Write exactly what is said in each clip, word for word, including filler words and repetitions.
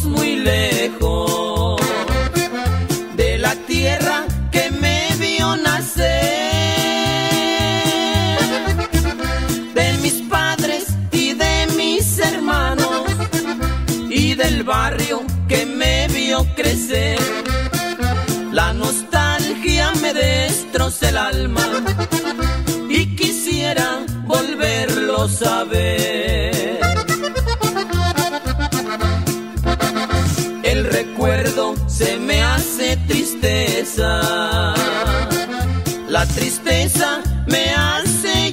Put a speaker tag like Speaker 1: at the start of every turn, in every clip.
Speaker 1: muy lejos de la tierra que me vio nacer, de mis padres y de mis hermanos y del barrio que me vio crecer. La nostalgia me destroza el alma y quisiera volverlos a ver. El recuerdo se me hace tristeza, la tristeza me hace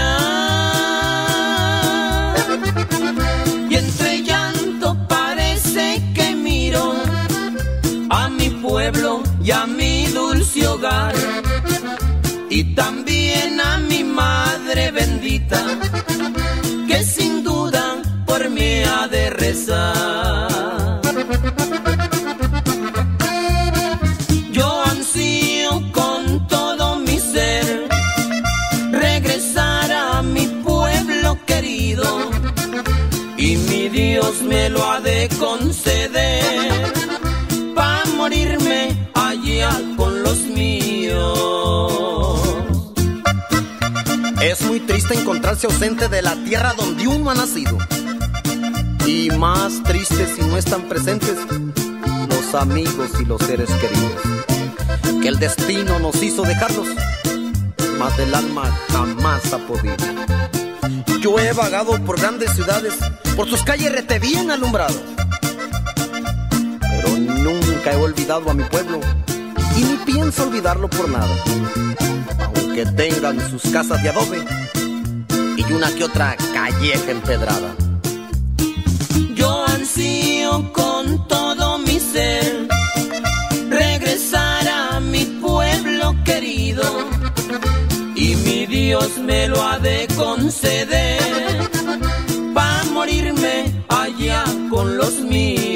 Speaker 1: llorar, y entre llanto parece que miro a mi pueblo y a mi dulce hogar, y también a mi madre bendita, que sin duda por mí ha de rezar. Yo ansío con todo mi ser regresar a mi pueblo querido, y mi Dios me lo ha de conceder, pa' morirme allá con los míos.
Speaker 2: Es muy triste encontrarse ausente de la tierra donde uno ha nacido, y más triste si no están presentes los amigos y los seres queridos, que el destino nos hizo dejarlos, mas del alma jamás ha podido. Yo he vagado por grandes ciudades, por sus calles rete bien alumbradas, pero nunca he olvidado a mi pueblo, y ni pienso olvidarlo por nada, aunque tengan sus casas de adobe y una que otra calleja empedrada.
Speaker 1: Yo ansío con todo mi ser regresar a mi pueblo querido, y mi Dios me lo ha de conceder, pa' morirme allá con los míos.